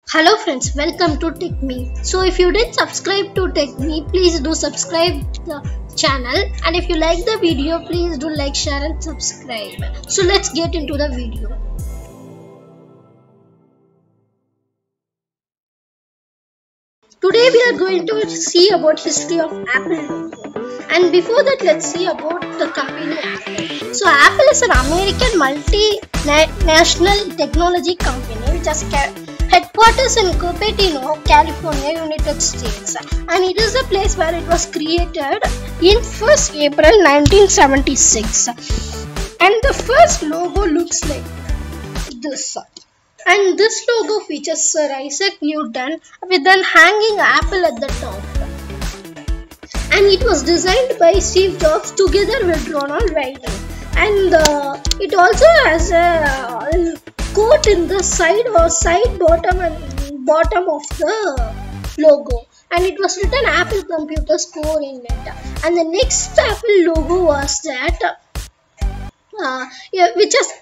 Hello friends, welcome to TechMe. So if you didn't subscribe to TechMe, please do subscribe the channel, and if you like the video, please do like, share and subscribe. So let's get into the video. Today we are going to see about history of Apple logo. And before that, let's see about the company Apple. So Apple is an American multinational technology company which has headquarters in Cupertino, California, United States, and it is a place where it was created in 1st April 1976. And the first logo looks like this. And this logo features Sir Isaac Newton with an hanging apple at the top. And it was designed by Steve Jobs together with Ronald Reagan. And it also has a quote in the side bottom of the logo. And it was written Apple Computer Store in it. And the next Apple logo was that which is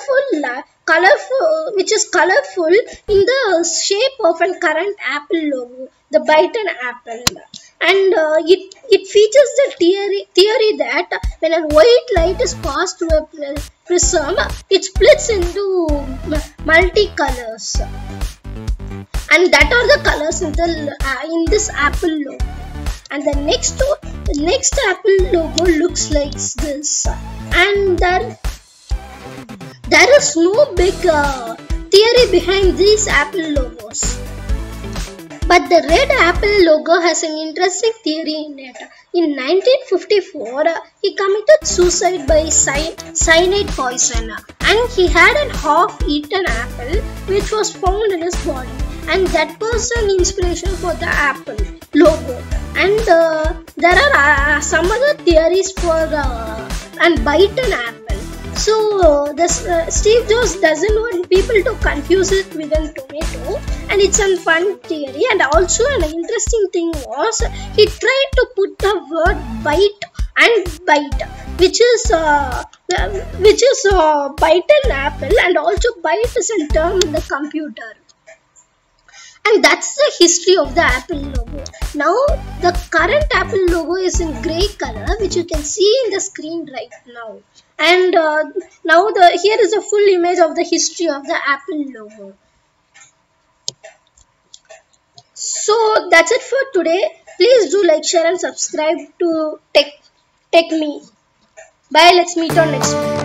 colorful in the shape of a current Apple logo, the Byton apple. And it features the theory that when a white light is passed through a prism, it splits into multicolors, and that are the colors in this Apple logo. And the next Apple logo looks like this, and there is no big theory behind these Apple logos. But the red Apple logo has an interesting theory in it. In 1954, he committed suicide by cyanide poison, and he had a half-eaten apple which was found in his body, and that was an inspiration for the Apple logo. And there are some other theories for an Byton apple. So Steve Jobs doesn't want people to confuse it with a tomato, and it's a fun theory. And also an interesting thing was he tried to put the word bite and bite, which is Byton apple, and also bite is a term in the computer. And that's the history of the Apple logo. Now the current Apple logo is in grey color, which you can see in the screen right now. And now here is a full image of the history of the Apple logo. So that's it for today. Please do like, share and subscribe to TechMe. Bye. Let's meet on next video.